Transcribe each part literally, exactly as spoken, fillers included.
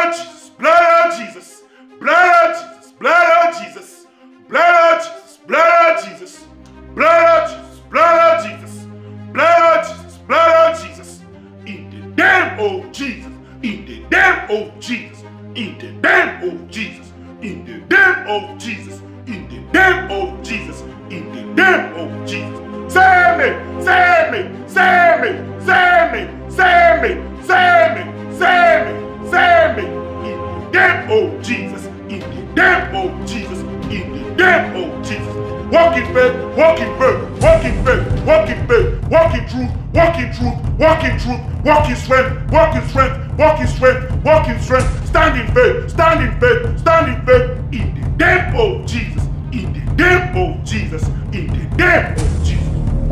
of Jesus, blood of Jesus, blood of Jesus, blood of Jesus, blood of Jesus, blood of Jesus, blood of Jesus, blood of Jesus, blood of Jesus, blood of Jesus, in the name of Jesus, in the name of Jesus, in the name of Jesus, in the name of Jesus, in the name of Jesus, in the name of Jesus. Save me, save me, save me, save me, save me, save me, save me, save me, in the name of Jesus, in the name of Jesus, in the name of Jesus. Walk in faith, walk in faith, walk in faith, walk in faith, walk in truth, walk in truth, walk in truth, walk in strength, walk in strength, walk in strength, walk in strength, stand in faith, stand in faith, stand in faith, in the name of Jesus, in the name of Jesus, in the name of Jesus.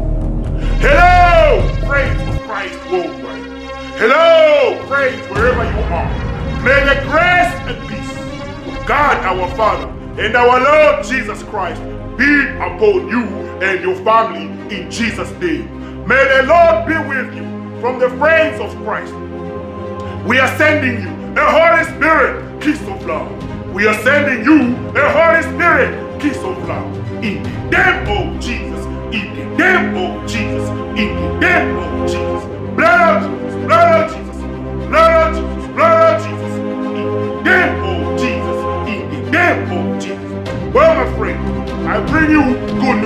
Hello, praise for Christ worldwide. Hello, praise wherever you are. May the grace and peace of God our Father and our Lord Jesus Christ be upon you and your family in Jesus' name. May the Lord be with you from the friends of Christ. We are sending you the Holy Spirit, kiss of love. We are sending you the Holy Spirit, kiss of love. In the name of Jesus, in the name of Jesus, in the name of Jesus. Blood of Jesus, blood of Jesus, blood of Jesus, blood of Jesus, in the name of Jesus, in the name of Jesus. Well, my friend, I bring you good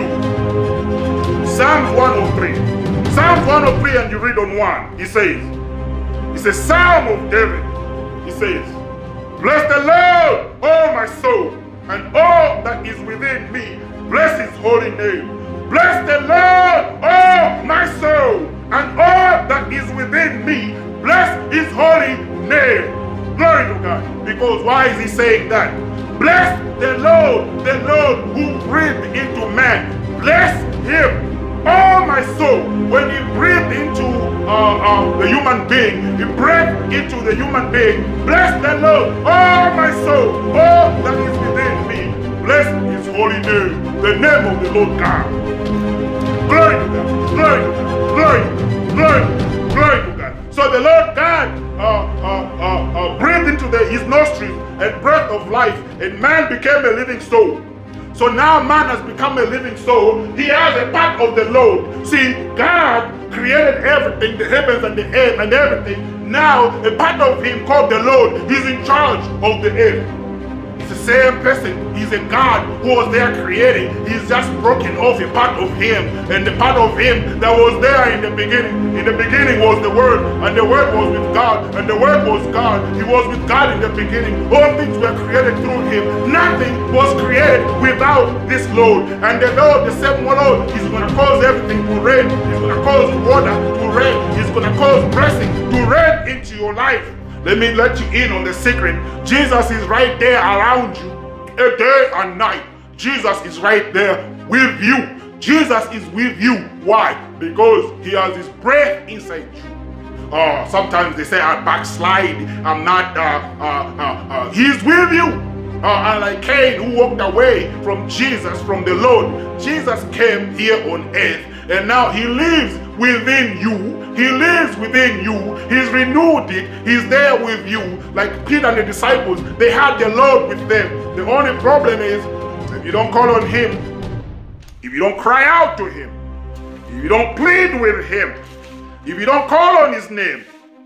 news. Psalms one oh three. Psalms one oh three, and you read on one. He says, it's a Psalm of David. He says, bless the Lord, oh my soul, and all that is within me. Bless his holy name. Bless the Lord, oh my soul, and all that is within me. Bless his holy name. Glory to God. Because why is he saying that? Bless the Lord, the Lord who breathed into man. Bless him. Oh my soul, when he breathed into uh, uh, the human being, he breathed into the human being. Bless the Lord, oh my soul, all that is within me. Bless his holy name, the name of the Lord God. Glory to God, glory to God, glory to God, glory to God, glory to God. So the Lord God uh, uh, uh, uh, breathed into the, his nostrils a breath of life, and man became a living soul. So now man has become a living soul. He has a part of the Lord. See, God created everything, the heavens and the earth and everything. Now a part of him called the Lord, he's in charge of the earth. It's the same person. He's a God who was there creating. He's just broken off a part of him. And the part of him that was there in the beginning. In the beginning was the Word. And the Word was with God. And the Word was God. He was with God in the beginning. All things were created through him. Nothing was created without this Lord. And the Lord, the same Lord, is going to cause everything to rain. He's going to cause water to rain. He's going to cause blessing to rain into your life. Let me let you in on the secret. Jesus is right there around you, a day and night. Jesus is right there with you. Jesus is with you. Why? Because he has his breath inside you. Uh, sometimes they say I backslide. I'm not. Uh, uh, uh, uh, he's with you. Uh, and like Cain, who walked away from Jesus, from the Lord, Jesus came here on earth, and now he lives within you. He lives within you. He's renewed it. He's there with you. Like Peter and the disciples, they had the Lord with them. The only problem is, if you don't call on him, if you don't cry out to him, if you don't plead with him, if you don't call on his name,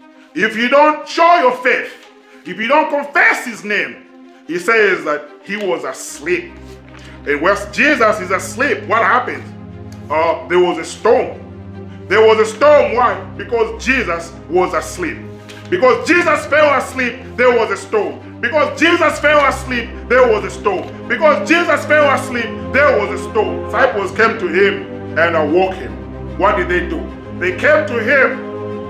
if you don't show your faith, if you don't confess his name, he says that he was asleep. And when Jesus is asleep, what happens? Uh, there was a storm. There was a storm. Why? Because Jesus was asleep. Because Jesus fell asleep, there was a storm. Because Jesus fell asleep, there was a storm. Because Jesus fell asleep, there was a storm. Disciples came to him and awoke him. What did they do? They came to him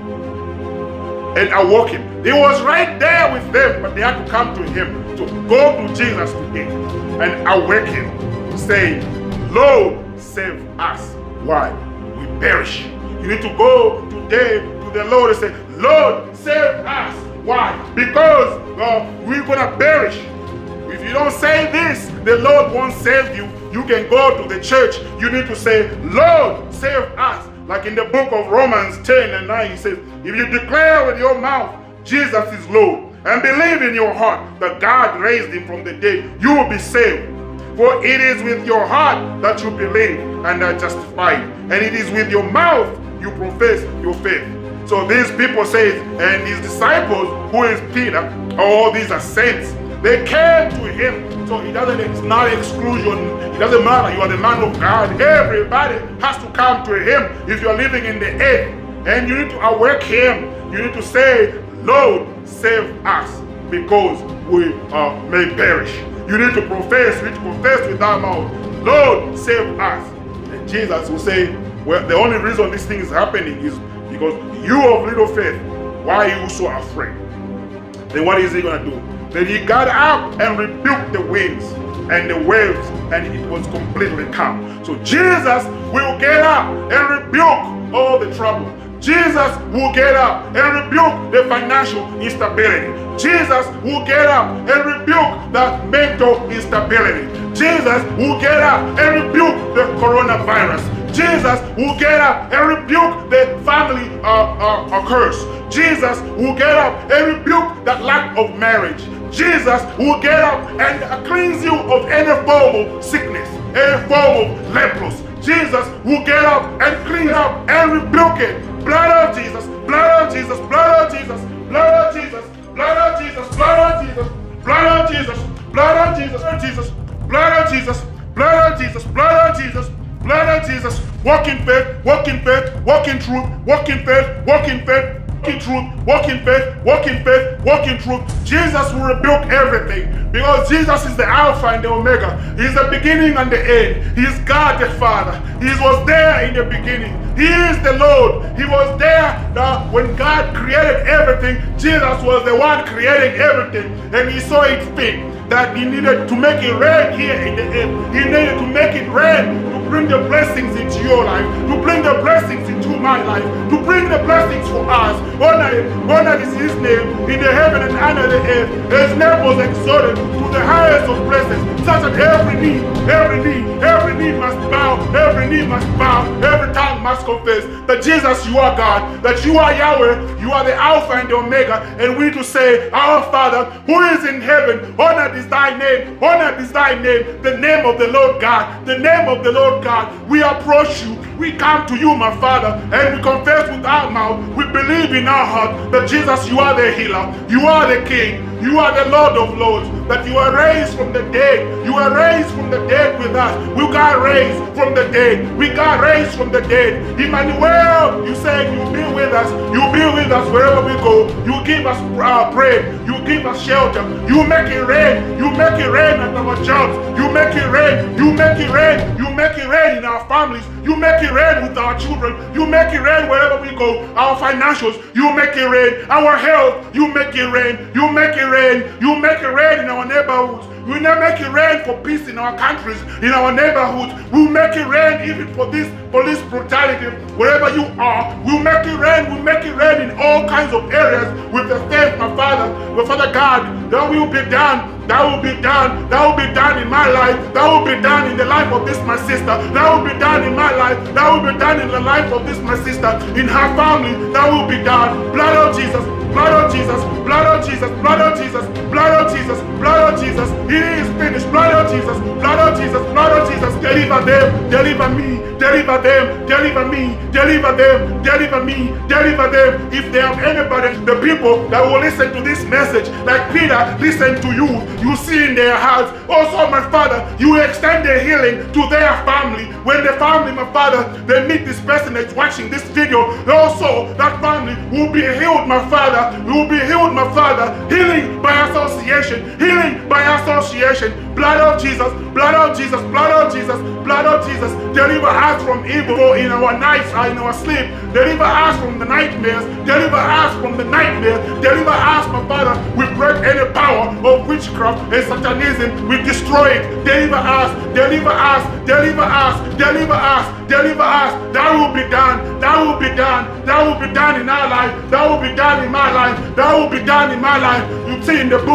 and awoke him. He was right there with them, but they had to come to him to go to Jesus today and awake him, saying, Lord, save us. Why? We perish. You need to go today to the Lord and say, Lord, save us. Why? Because uh, we're going to perish. If you don't say this, the Lord won't save you. You can go to the church. You need to say, Lord, save us. Like in the book of Romans ten and nine, he says, if you declare with your mouth, Jesus is Lord, and believe in your heart that God raised him from the dead, you will be saved. For it is with your heart that you believe and are justified, and it is with your mouth you profess your faith. So these people say, and his disciples, who is Peter, all these are saints, they came to him. So it doesn't, it's not exclusion. It doesn't matter. You are the man of God. Everybody has to come to him. If you are living in the earth and you need to awake him, you need to say, Lord, save us, because we uh, may perish. You need to profess, you need to confess with our mouth, Lord, save us. And Jesus will say, well, the only reason this thing is happening is because you of little faith. Why are you so afraid? Then what is he going to do? Then he got up and rebuked the winds and the waves, and it was completely calm. So Jesus will get up and rebuke all the trouble. Jesus will get up and rebuke the financial instability. Jesus will get up and rebuke the mental instability. Jesus will get up and rebuke the coronavirus. Jesus will get up and rebuke the family uh, uh, curse. Jesus will get up and rebuke that lack of marriage. Jesus will get up and cleanse you of any form of sickness, any form of leprosy. Jesus will get up and clean up and rebuke it. Blood of Jesus, blood of Jesus, blood of Jesus, blood of Jesus, blood of Jesus, blood of Jesus, blood of Jesus, blood of Jesus, Jesus, blood of Jesus, blood of Jesus, blood of Jesus, blood of Jesus. Walk in faith, walk in faith, walk in truth, walk in faith, walk in faith. Walk in truth, walk in faith, walk in faith, walk in truth. Jesus will rebuke everything, because Jesus is the Alpha and the Omega. He is the beginning and the end. He is God the Father. He was there in the beginning. He is the Lord. He was there uh, when God created everything. Jesus was the one creating everything, and he saw it fit that he needed to make it rain here in the earth. He needed to make it rain to bring the blessings into your life, to bring the blessings into my life, to bring the blessings for us. Honor him, honor is his name in the heaven and under the earth. His name was exalted to the highest of places, such that every knee, every knee, every knee must bow, every knee must bow, every tongue must confess that Jesus, you are God, that you are Yahweh, you are the Alpha and the Omega. And we need to say, our Father who is in heaven, honored is thy name, honored is thy name, the name of the Lord God, the name of the Lord God. We approach you, we come to you, my Father, and we confess with our mouth, we believe in our heart that Jesus, you are the healer, you are the King, you are the Lord of Lords, that you are raised from the dead. You are raised from the dead with us. We got raised from the dead. We got raised from the dead. Emmanuel, you said you'll be with us. You'll be with us wherever we go. You give us uh, bread. You give us shelter. You make it rain. You make it rain at our jobs. You make it rain. You make it rain. You make it rain in our families. You make it rain with our children. You make it rain wherever we go. Our financials, you make it rain. Our health, you make it rain. You make it rain. You make it rain in our neighborhoods. We now make it rain for peace in our countries, in our neighborhoods. We'll make it rain even for this police brutality. Wherever you are, we'll make it rain. We'll make it rain in all kinds of areas with the faith, my Father. My Father God, that will be done. That will be done. That will be done in my life. That will be done in the life of this my sister. That will be done in my life. That will be done in the life of this my sister. In her family, that will be done. Blood of Jesus. Blood of Jesus, blood of Jesus, blood of Jesus, blood of Jesus, blood of Jesus. It is finished. Blood of Jesus, blood of Jesus, blood of Jesus. Deliver them, deliver me, deliver them, deliver me, deliver them, deliver me, deliver them. If they have anybody, the people that will listen to this message, like Peter, listen to you. You see in their hearts. Also, my Father, you extend the healing to their family. When the family, my Father, they meet this person that's watching this video, also that family will be healed, my Father. We will be healed, my Father. Healing by association. Healing by association. Blood of Jesus. Blood of Jesus. Blood of Jesus. Blood of Jesus. Deliver us from evil in our nights or in our sleep. Deliver us from the nightmares. Deliver us from the nightmares. Deliver us, my Father. We break any power of witchcraft and satanism. We destroy it. Deliver us. Deliver us. Deliver us. Deliver us. Deliver us. That will be done. That will be done. That will be done in our life. That will be done in my life. That will be done in my life. You see in the book of James.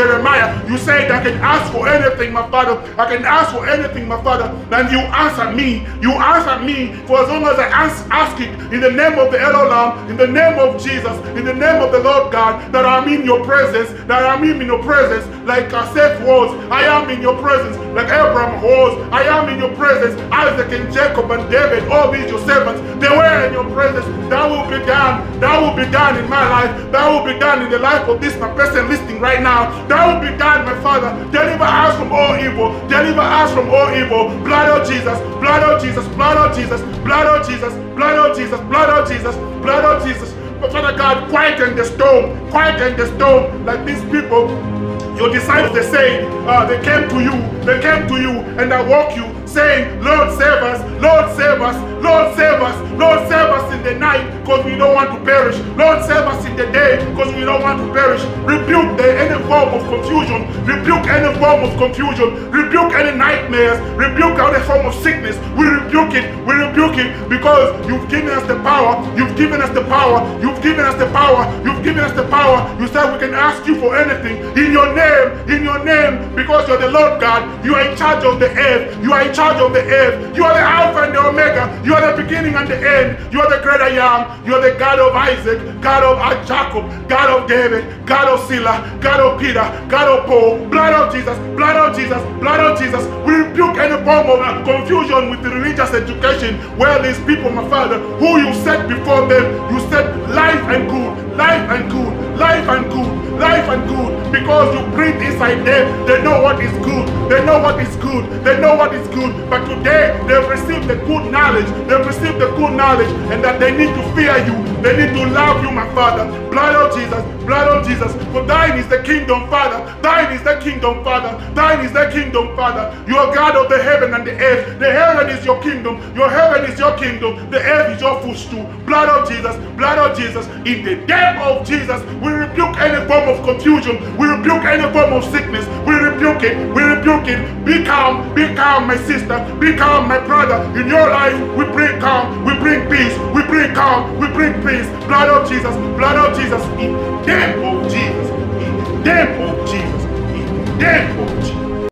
Jeremiah, you said I can ask for anything, my Father. I can ask for anything, my Father. And you answer me. You answer me for as long as I ask, ask it in the name of the Elohim, in the name of Jesus, in the name of the Lord God, that I'm in your presence, that I'm in your presence, like Seth was. I am in your presence, like Abraham was. I am in your presence, Isaac and Jacob and David, all these your servants, they were in your presence. That will be done. That will be done in my life. That will be done in the life of this my person listening right now. That will be done, my Father. Deliver us from all evil. Deliver us from all evil. Blood of Jesus. Blood of Jesus. Blood of Jesus. Blood of Jesus. Blood of Jesus. Blood of Jesus. Blood of Jesus. But Father God, quieten the storm. Quieten the storm, like these people. Your disciples, they say, uh, they came to you, they came to you, and they woke you, saying, Lord, save us, Lord, save us, Lord, save us, Lord, save us in the night, because we don't want to perish. Lord, save us in the day, because we don't want to perish. Rebuke the, any form of confusion, rebuke any form of confusion, rebuke any nightmares, rebuke any form of sickness. We rebuke it, we rebuke it, because you've given us the power, you've given us the power, you've given us the power, you've given us the power. You said we can ask you for anything in your name. In your name, because you're the Lord God, you are in charge of the earth, you are in charge of the earth, you are the Alpha and the Omega, you are the beginning and the end, you are the great I am, you are the God of Isaac, God of Jacob, God of David, God of Sila, God of Peter, God of Paul, blood of Jesus, blood of Jesus, blood of Jesus. We rebuke any form of uh, confusion with the religious education where these people, my Father, who you set before them, you said life and good, life and good, life and good, life and good, because you breathe inside them. They know what is good. They know what is good. They know what is good. But today they've received the good knowledge. They've received the good knowledge, and that they need to fear you. They need to love you, my Father. Blood of Jesus, blood of Jesus. For thine is the kingdom, Father. Thine is the kingdom, Father. Thine is the kingdom, Father. You are God of the heaven and the earth. The heaven is your kingdom. Your heaven is your kingdom. The earth is your footstool. Blood of Jesus, blood of Jesus. In the name of Jesus, we rebuke any form of confusion. We rebuke any form of sickness. We rebuke it. We rebuke it. Be calm. Be calm, my sister. Be calm, my brother. In your life, we bring calm. We bring peace. We bring calm. We bring peace. Blood of Jesus. Blood of Jesus. In the name